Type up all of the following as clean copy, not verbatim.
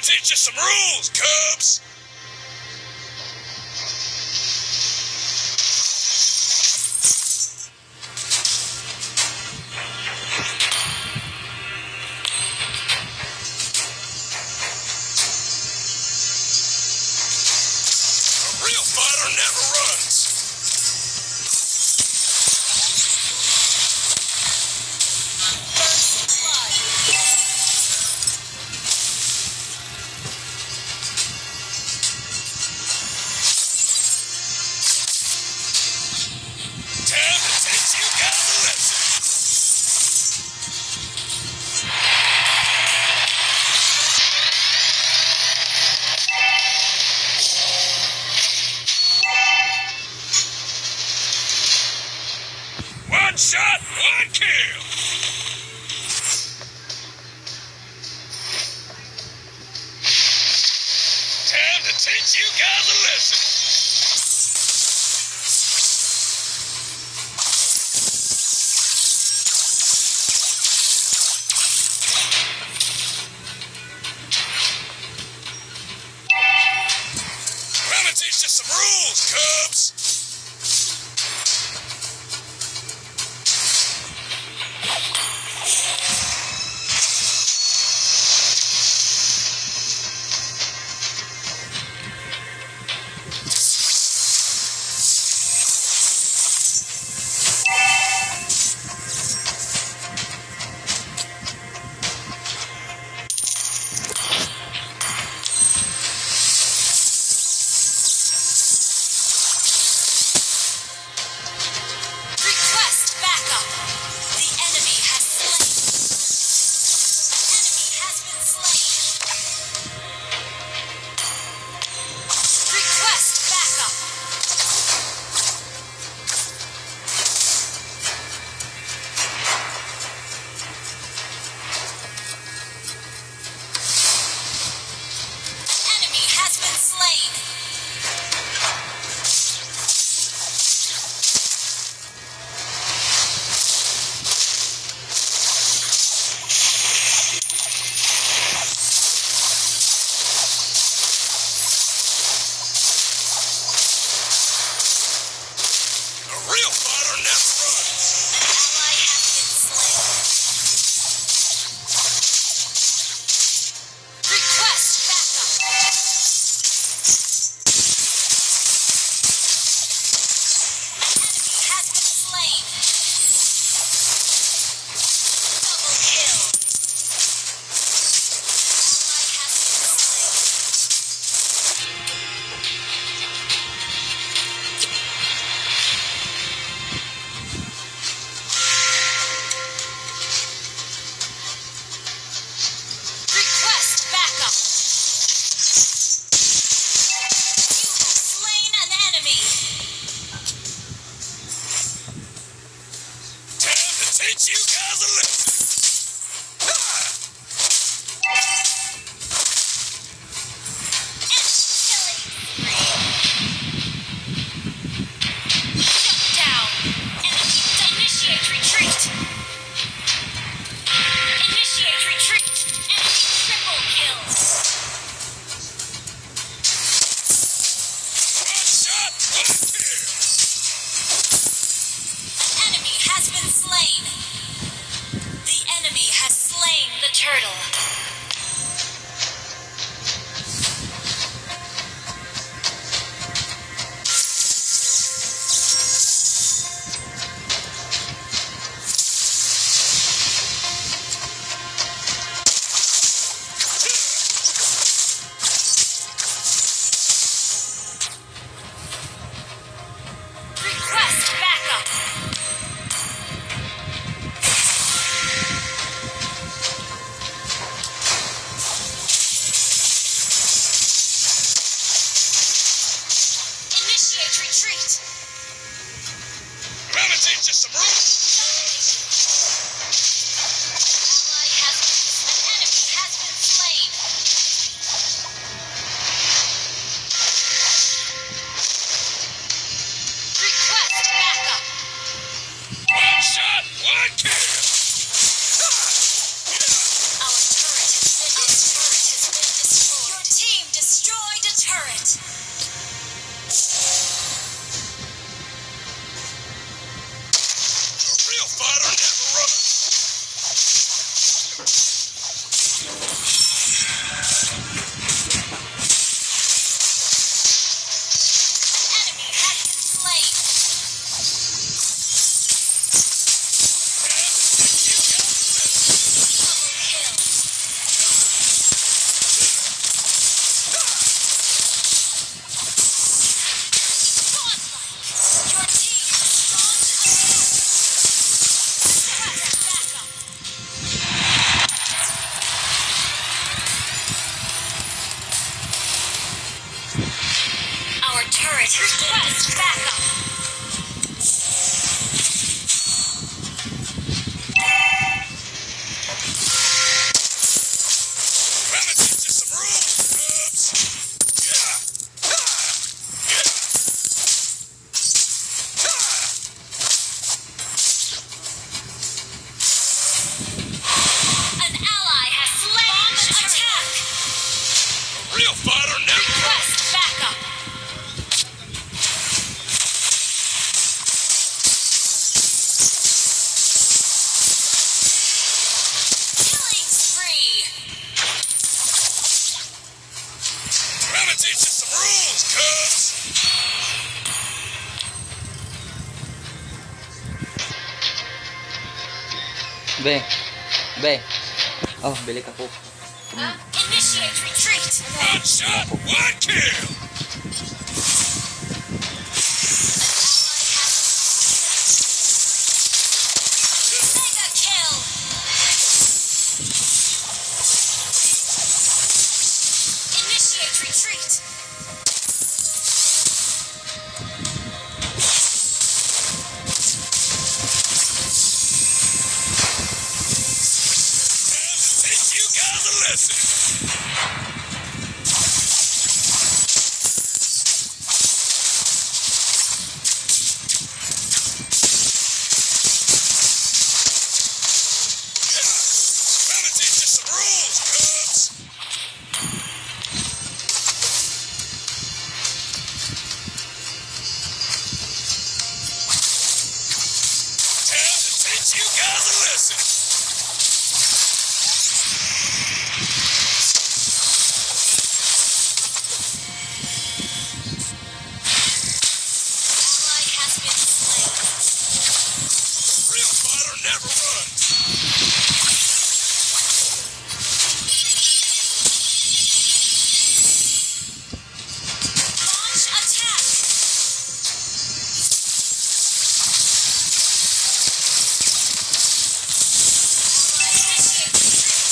teach you some rules, Cubs! A real fighter never runs! One shot, one kill! Time to teach you guys a lesson! I'm gonna teach you some rules, Cubs! Teach you guys a lesson! Shut down! Enemy, initiate retreat! Initiate retreat! Enemy triple kills! One shot, one kill! An enemy has been slain! The turret. Request backup. Trying to teach you some rules, Cubs. Yeah. An ally has slain the attack. A real fighter never runs. Request backup. Killing spree. Trying to teach you some rules, Cubs. Be. Be. Oh, bili ka po. Initiate retreat. One shot, one kill. Mega kill. Initiate retreat. Time to teach you guys a lesson. Trying to teach you some rules, Cubs. Time to teach you guys a lesson. Ally has been slain. Real fighter never runs. Launch attack. Initiate retreat.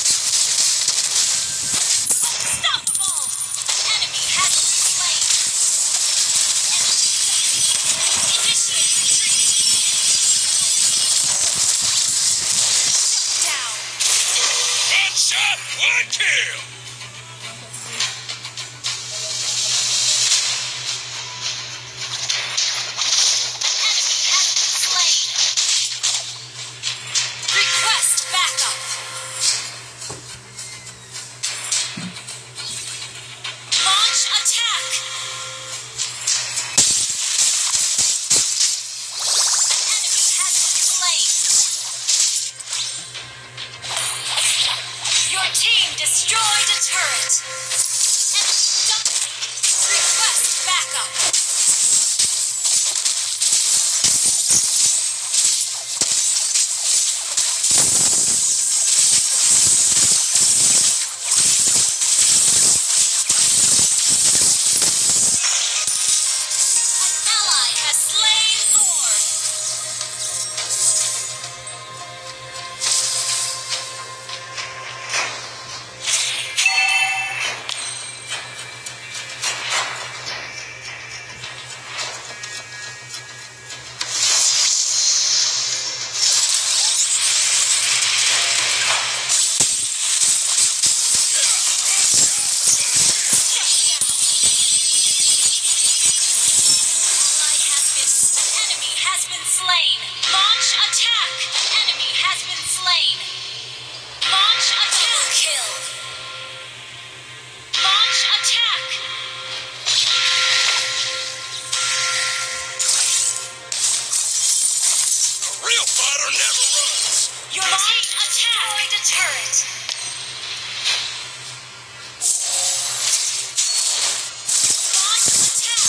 Unstoppable. An enemy has been slain. Initiate retreat. Shut down. One shot, one kill. Enemy has been slain. Request backup. Launch attack. An enemy has been slain. Your team destroyed a turret. Enemy dominated. Request backup. An ally has slain Lord. An enemy has been slain. Launch attack. Enemy has been slain. Launch attack. Kill. Launch attack. A real fighter never runs. Your team destroyed a turret. Launch attack.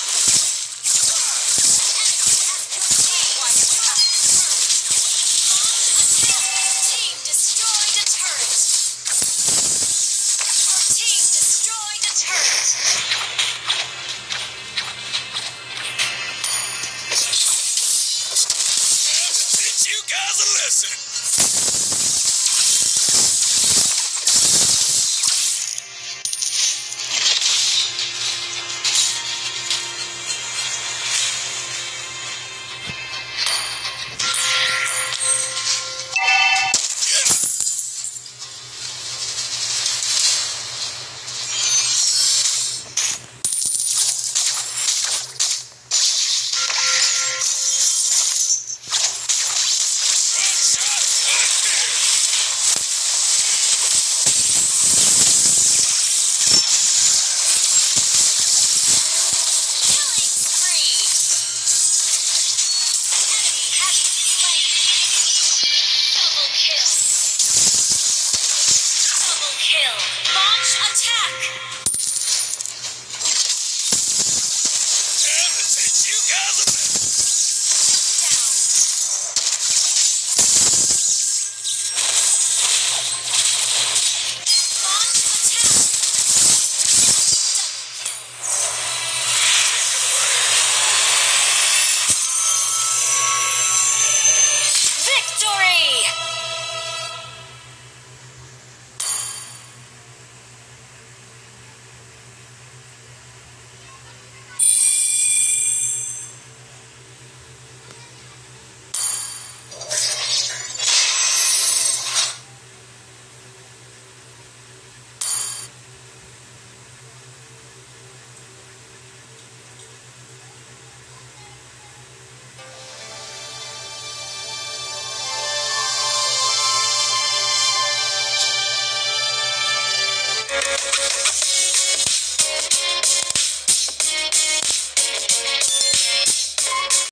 Team destroyed a turret. Your team destroyed a turret. Time to teach you guys a lesson. kill. Launch attack. Time to teach you guys a lesson. Victory!